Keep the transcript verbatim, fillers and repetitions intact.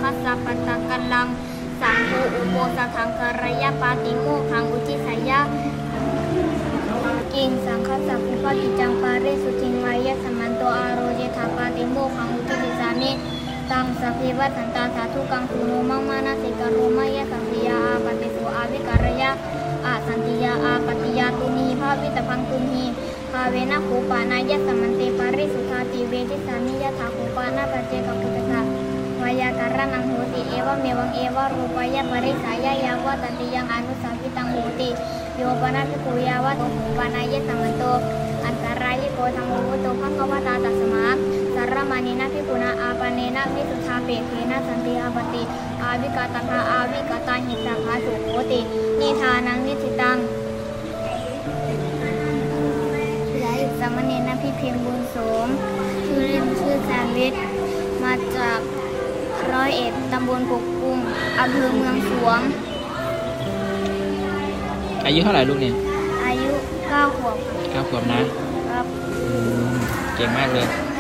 คัสสะปัตตะกัลลังสังโฆอุโบสถังกรยปาติโมขังอุทิสยะกิงสังคัสสะภูปกิจังปาริสุทิงมายะสมันโตอาโรเยธาปาติโมขังอุทิสามิตังสัพเพวัสันตาสาธุกังสุโนมังมานาสิกโรมายะสัมปิยาอาปติสุอาวิกรยะอาสันติยาอาปติยาตุนีภาวิตพังตุนีภาเวนะโคปานายะสมันเตปาริสุทาติเวทิสามิยะถาโคปานาปัจเจกพุทธะวายาการนังโหติเอวะเมวังเอวะรูปายะปริสายายาวะตันติยังอนุสัมพิตังโหติโยปนาภิกขุยาวะโตปานายะสมันโตอันตรายโกธรรมโหโตภควตาตัสมาสารมานินาภิกุณาอาปเนนะวิสุทาเปเทนะสันติอาปติอาวิกาตถาอาวิกาตาหิตาภาสุโหตินิทานังนิสิตังและอีกสามเณรพิเพียงบุญสมชื่อเล่นชื่อแซมวิทมาจากร้อยเอ็ดตำบลกกกุ้งอำเภอเมืองสวงอายุเท่าไหร่ลูกเนี่ยอายุเก้าขวบเก้าขวบนะครับเก่งมากเลย